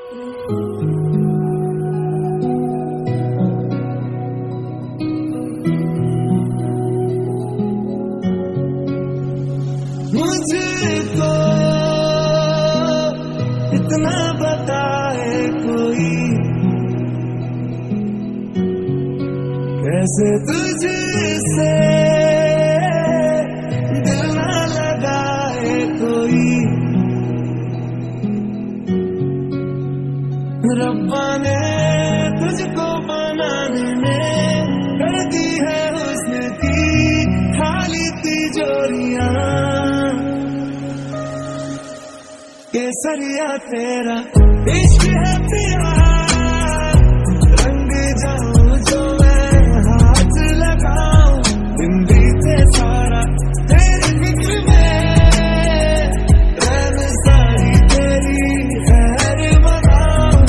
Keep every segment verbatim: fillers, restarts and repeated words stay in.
मुझको इतना बताए कोई, कैसे तुझसे दिल ना लगाए कोई। रब्बा ने तुझको बनाने में कर दी है हुस्न की खाली तिजोरियां। केसरिया तेरा इश्क है पिया, रंग जाऊं जो मैं हाथ लगाऊं। दिन बीते सारा तेरी फिक्र में, रैन सारी तेरी खैर मनाऊं।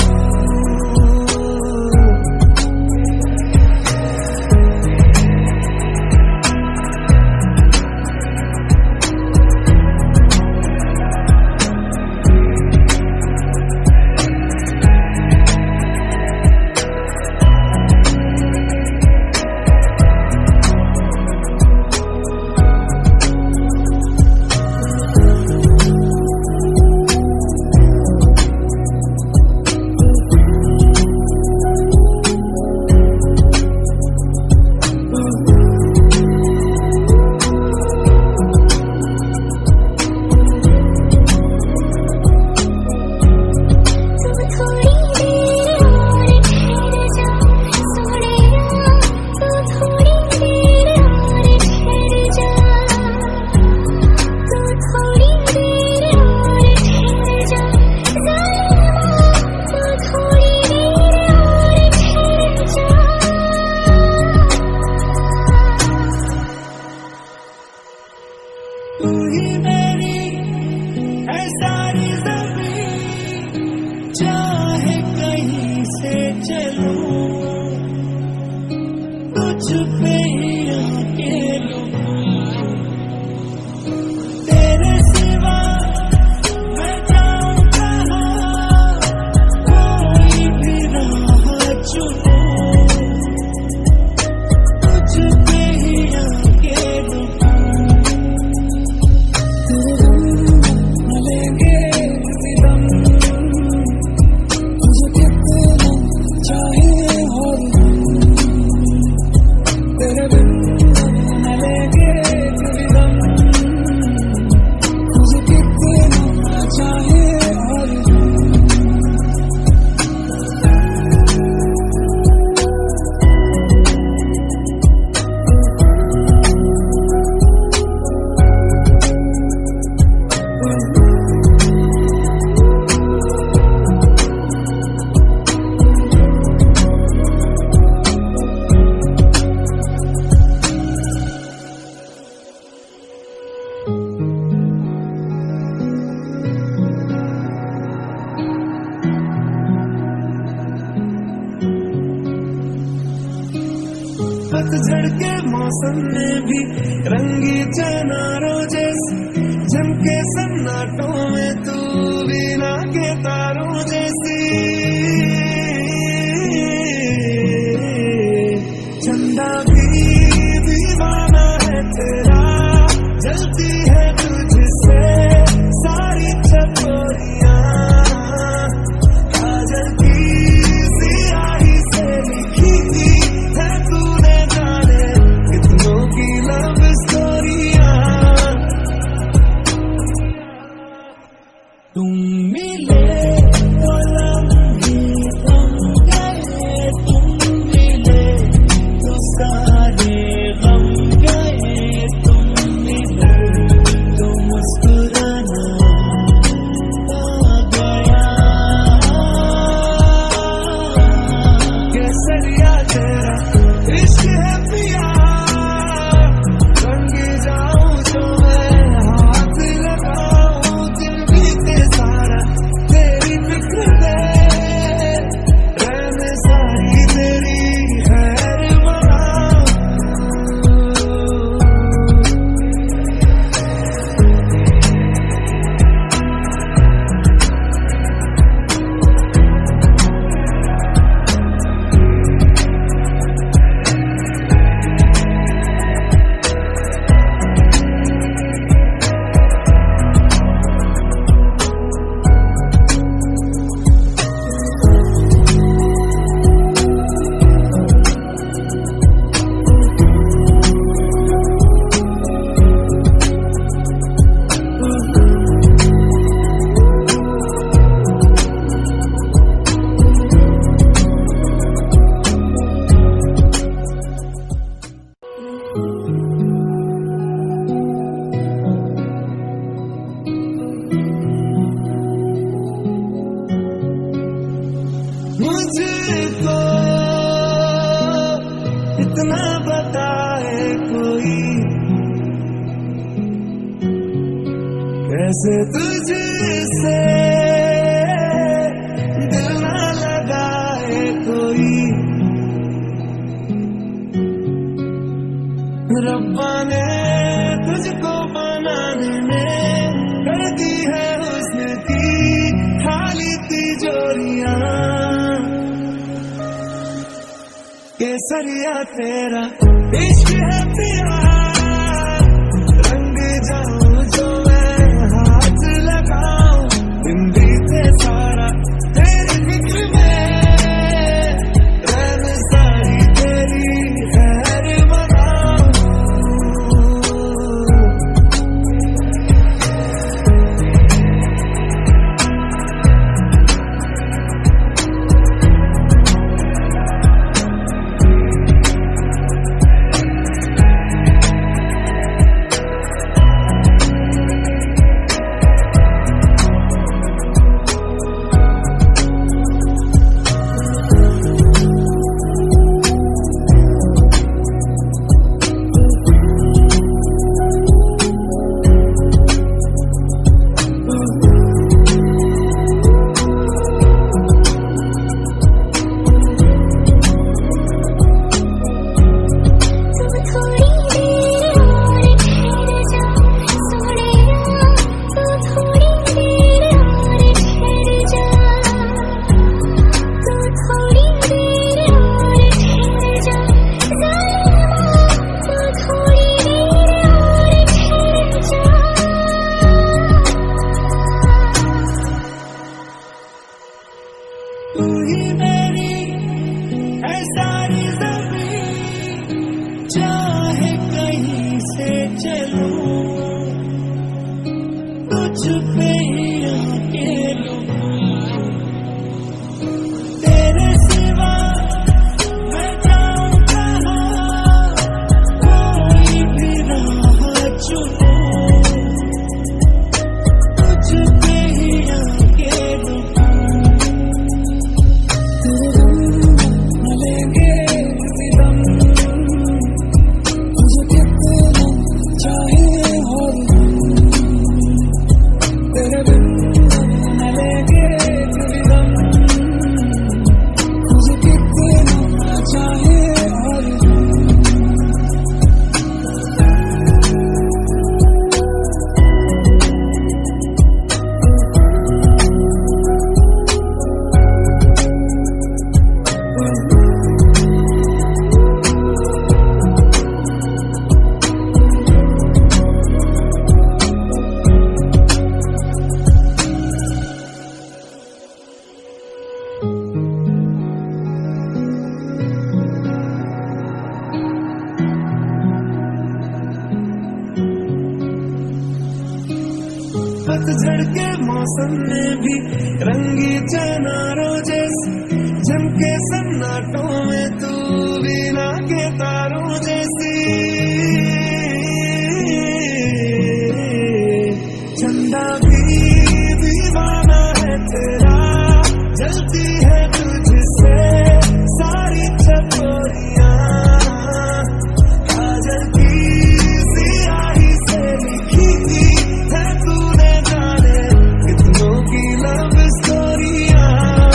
तू ही मेरी है सारी ज़मीं, चाहे कहीं से चलूं तुझ पे ही आके रुकूं। तेरे सिवा मैं जाऊं कहाँ, कोई भी राह चुनूं तुझ पे ही आके रुकूं। पतझड़ के मौसम में भी रंगी चनारों जैसी झमके सन्नाटों में तू वीणा के तारों जैसी। चंदा भी दीवाना है तेरा, जलती है तुझसे सारी चकोरियां। काजल की सियाही से लिखी थी है तूने जाने कितनों की लव स्टोरियां। तुम मिले तो लम्हे थम गए, तुम मिले तो सारे गम गए। तुम मिले तो मुस्कुराना आ गया। केसरिया तेरा इश्क है पिया, रंग जाऊं जो मैं हाथ लगाऊं। दिन बीते सारा तेरी जैसे तुझसे दिल ना लगाए कोई, रब्बा ने तुझको बनाने में कर दी है हुस्न की खाली तिजोरियां। केसरिया तेरा इश्क है पिया, रंग जाऊं जो मैं हाथ लगाऊं, दिन बीते सारा तेरी फिक्र में, रैन सारी तेरी खैर मनाऊं। तू ही मेरी है सारी ज़मीं, चाहे कहीं से चलूं, तुझ पे ही आके लूं। तेरे सिवा मैं जाऊं कहाँ, कोई भी राह चुनूं, तुझ पे ही आके लूं। पतझड़ के मौसम में भी रंगी चनारों जैसी झमके सन्नाटों में तू वीणा के तारों जैसी। चंदा भी दीवाना है तेरा, जलती है तुझसे सारी चकोरियां, काजल की सियाही से लिखी थी है तूने जाने कितनों की लव स्टोरियां।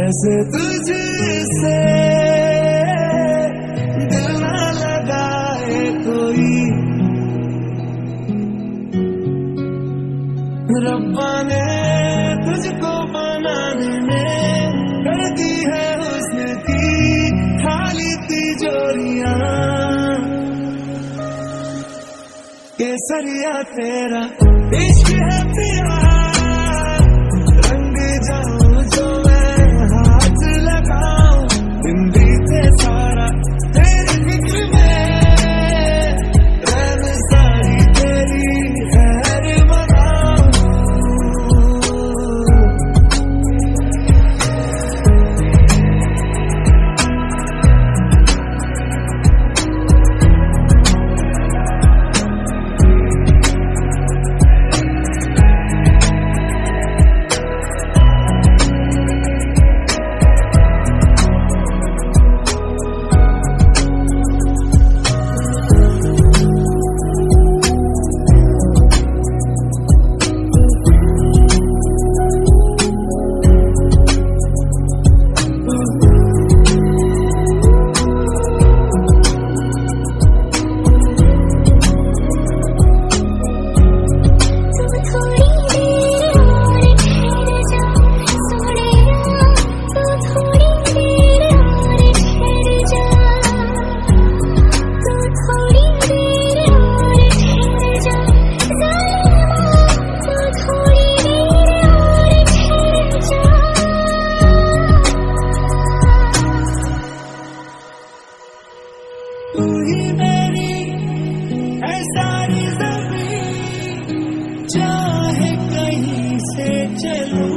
जैसे तुझसे दिल ना लगाए कोई, रब्बा ने तुझको बनाने में कर दी है हुस्न की खाली तिजोरियां। केसरिया तेरा इश्क है पिया, रंग जाऊं जो मैं हाथ लगाऊं, दिन बीते सारा तेरी फिक्र में, रैन सारी तेरी खैर मनाऊं। तू ही मेरी है सारी ज़मीं, चाहे कहीं से चलूं।